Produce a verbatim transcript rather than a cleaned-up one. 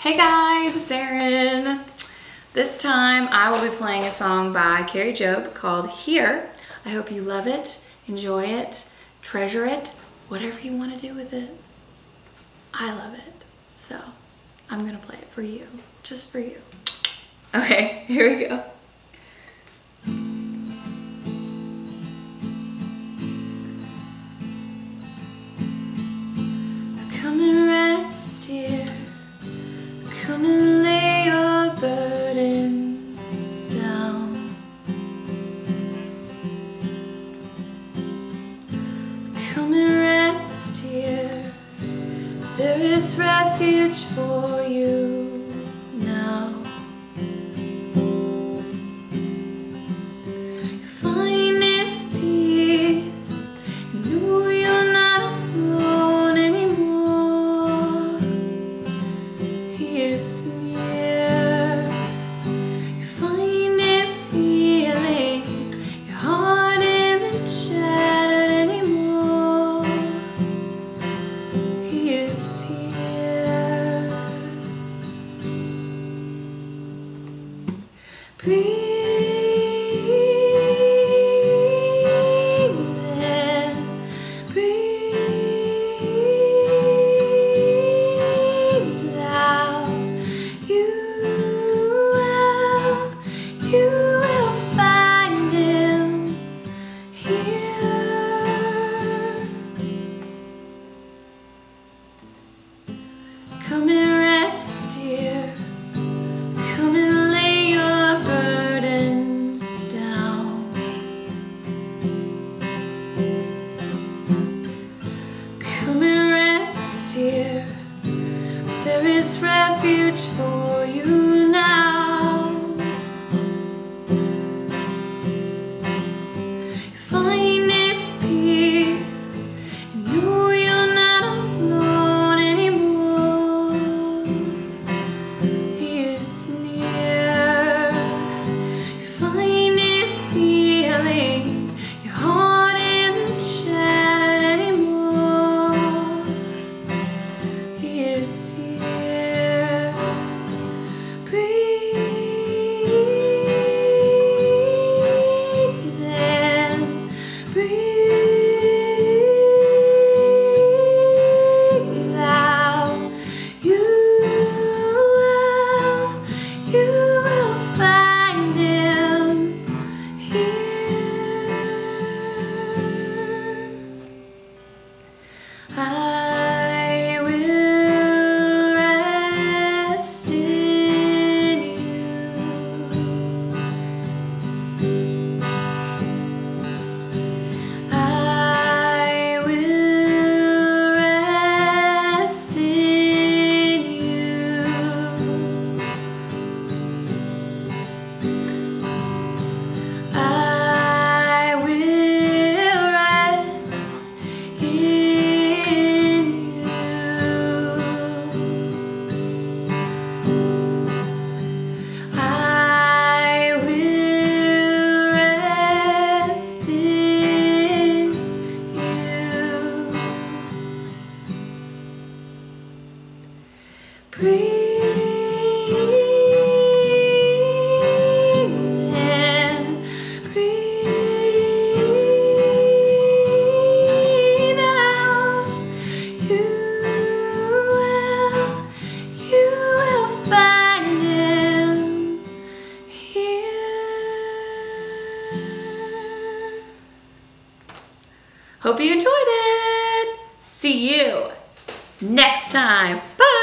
Hey guys, it's Erin. This time I will be playing a song by Kari Jobe called Here. I hope you love it, enjoy it, treasure it, whatever you want to do with it. I love it. So I'm gonna play it for you, just for you. Okay, here we go. Come and rest here. Come and lay your burdens down. Come and rest here. There is refuge for you now. Find this peace. Know you're not alone anymore. He is near. You find this healing. Your heart isn't shattered anymore. He is here. Breathe. Come and rest here. Come and lay your burdens down. Come and rest here. There is refuge for you now. Find this peace and know you're not alone anymore. He is near. You find this healing. Your heart isn't shattered anymore. He is here. Breathe in, breathe out. You will, you will find him here. I will rest in you. I will rest in you. I will rest in you. I will rest in you. Breathe in, breathe out. You will, you will find him here. Hope you enjoyed it. See you next time. Bye.